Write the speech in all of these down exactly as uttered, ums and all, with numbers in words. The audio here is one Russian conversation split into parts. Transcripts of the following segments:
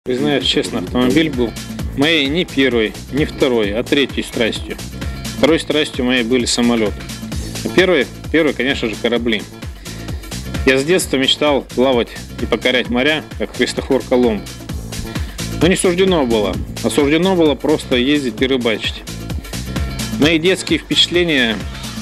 Признаюсь честно, автомобиль был моей не первой, не второй, а третьей страстью. Второй страстью моей были самолеты. А первой, первой, конечно же, корабли. Я с детства мечтал плавать и покорять моря, как Христофор Колумб. Но не суждено было, а суждено было просто ездить и рыбачить. Мои детские впечатления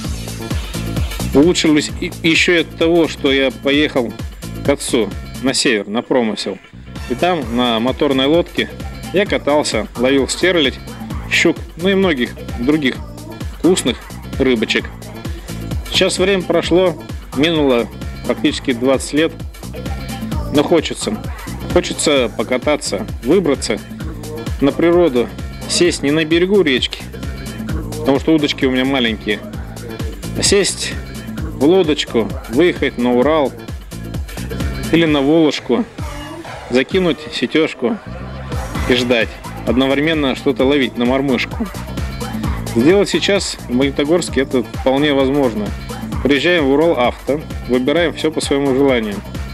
улучшились еще и от того, что я поехал к отцу на север, на промысел. И там, на моторной лодке, я катался, ловил стерлядь, щук, ну и многих других вкусных рыбочек. Сейчас время прошло, минуло практически двадцать лет, но хочется, хочется покататься, выбраться на природу, сесть не на берегу речки, потому что удочки у меня маленькие, а сесть в лодочку, выехать на Урал или на Волжку, закинуть сетежку и ждать, одновременно что-то ловить на мормышку. Сделать сейчас в Магнитогорске это вполне возможно. Приезжаем в Урал Авто, выбираем все по своему желанию.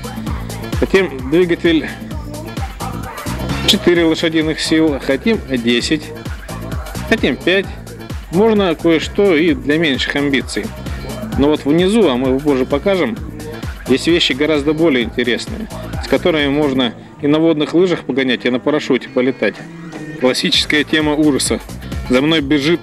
Хотим двигатель четыре лошадиных сил, хотим десять, хотим пять. Можно кое-что и для меньших амбиций. Но вот внизу, а мы его позже покажем, есть вещи гораздо более интересные, с которыми можно и на водных лыжах погонять, и на парашюте полетать. Классическая тема ужаса. За мной бежит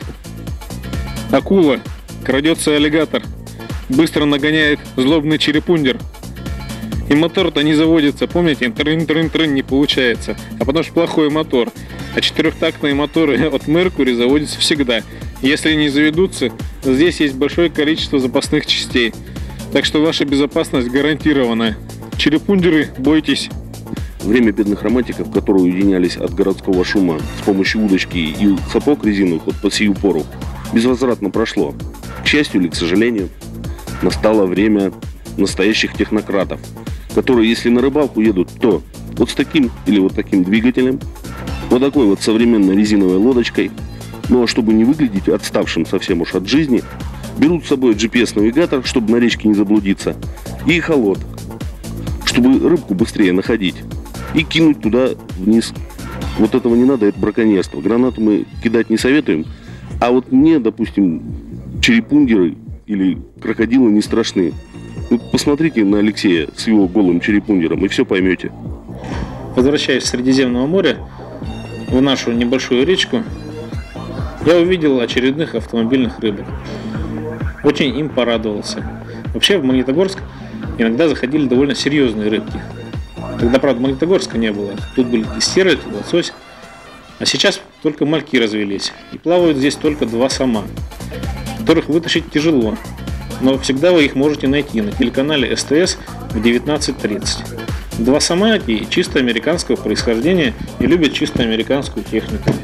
акула, крадется аллигатор, быстро нагоняет злобный черепундер. И мотор-то не заводится, помните, трын-трын-трын не получается. А потому что плохой мотор. А четырехтактные моторы от Mercury заводятся всегда. Если не заведутся, здесь есть большое количество запасных частей. Так что ваша безопасность гарантирована. Черепундеры, бойтесь. Время бедных романтиков, которые уединялись от городского шума с помощью удочки и сапог резиновых вот по сию пору, безвозвратно прошло. К счастью или к сожалению, настало время настоящих технократов, которые, если на рыбалку едут, то вот с таким или вот таким двигателем, вот такой вот современной резиновой лодочкой, ну а чтобы не выглядеть отставшим совсем уж от жизни, берут с собой джи пи эс-навигатор, чтобы на речке не заблудиться, и эхолот, чтобы рыбку быстрее находить, и кинуть туда вниз. Вот этого не надо, это браконьерство. Гранату мы кидать не советуем, а вот мне, допустим, черепундеры или крокодилы не страшны. Вы посмотрите на Алексея с его голым черепундером и все поймете. Возвращаясь с Средиземного моря в нашу небольшую речку, я увидел очередных автомобильных рыбок. Очень им порадовался. Вообще в Магнитогорск иногда заходили довольно серьезные рыбки. Тогда, правда, Магнитогорска не было. Тут были стерлядь, лосось. А сейчас только мальки развелись. И плавают здесь только два сома, которых вытащить тяжело. Но всегда вы их можете найти на телеканале эс тэ эс в девятнадцать тридцать. Два сома эти чисто американского происхождения и любят чисто американскую технику.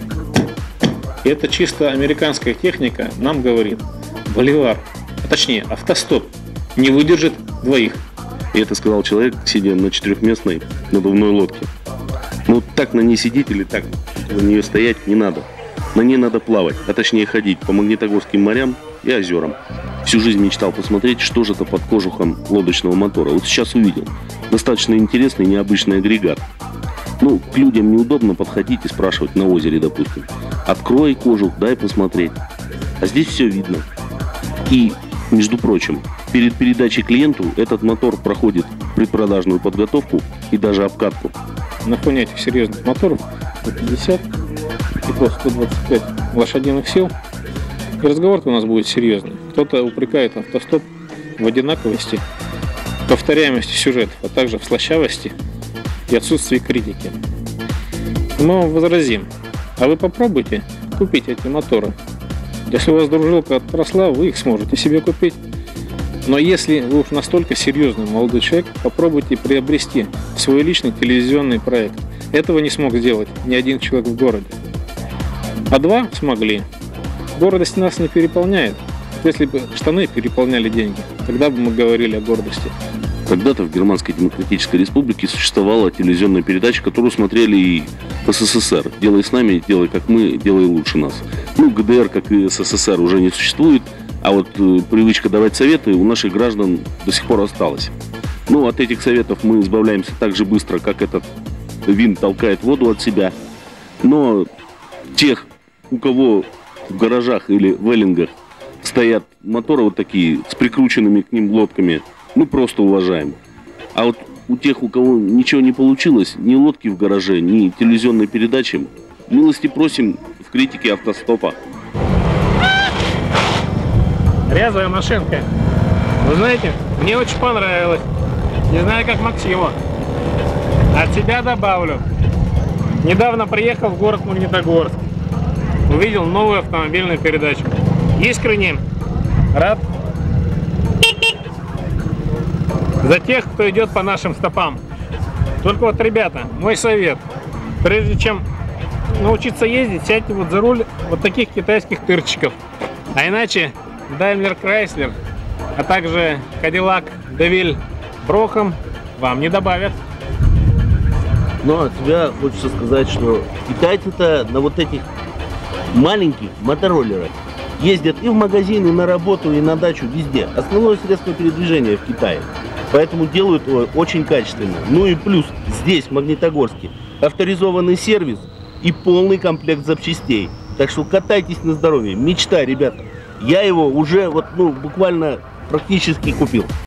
И эта чисто американская техника нам говорит: боливар, а точнее автостоп, не выдержит двоих. И это сказал человек, сидя на четырехместной надувной лодке. Ну так на ней сидеть или так на нее стоять не надо. На ней надо плавать, а точнее ходить по магнитогорским морям и озерам. Всю жизнь мечтал посмотреть, что же это под кожухом лодочного мотора. Вот сейчас увидел. Достаточно интересный, необычный агрегат. Ну, к людям неудобно подходить и спрашивать на озере, допустим. Открой кожух, дай посмотреть. А здесь все видно. И, между прочим, перед передачей клиенту этот мотор проходит предпродажную подготовку и даже обкатку. На фоне этих серьезных моторов сто пятьдесят и по сто двадцать пять лошадиных сил, и разговор-то у нас будет серьезный. Кто-то упрекает автостоп в одинаковости, повторяемости сюжетов, а также в слащавости и отсутствии критики. Мы вам возразим: а вы попробуйте купить эти моторы. Если у вас дружилка отросла, вы их сможете себе купить. Но если вы уж настолько серьезный молодой человек, попробуйте приобрести свой личный телевизионный проект. Этого не смог сделать ни один человек в городе. А два смогли. Гордость нас не переполняет. Если бы штаны переполняли деньги, тогда бы мы говорили о гордости. Когда-то в Германской Демократической Республике существовала телевизионная передача, которую смотрели и в эс эс эс эр. «Делай с нами, делай как мы, делай лучше нас». Ну, гэ дэ эр, как и эс эс эс эр, уже не существует. А вот э, привычка давать советы у наших граждан до сих пор осталась. Ну, от этих советов мы избавляемся так же быстро, как этот винт толкает воду от себя. Но тех, у кого в гаражах или в эллингах стоят моторы вот такие с прикрученными к ним лодками, мы просто уважаем. А вот у тех, у кого ничего не получилось, ни лодки в гараже, ни телевизионной передачи, милости просим в критике автостопа. Резвая машинка. Вы знаете, мне очень понравилось. Не знаю, как Максиму. От себя добавлю. Недавно приехал в город Магнитогорск. Увидел новую автомобильную передачу. Искренне рад за тех, кто идет по нашим стопам. Только вот, ребята, мой совет. Прежде чем научиться ездить, сядьте вот за руль вот таких китайских тырчиков. А иначе Daimler Chrysler, а также Cadillac DeVille Brockham вам не добавят. Но от себя хочется сказать, что китайцы-то на вот этих маленьких мотороллерах ездят и в магазин, и на работу, и на дачу, везде. Основное средство передвижения в Китае. Поэтому делают его очень качественно. Ну и плюс здесь, в Магнитогорске, авторизованный сервис и полный комплект запчастей. Так что катайтесь на здоровье. Мечта, ребята. Я его уже вот, ну, буквально практически купил.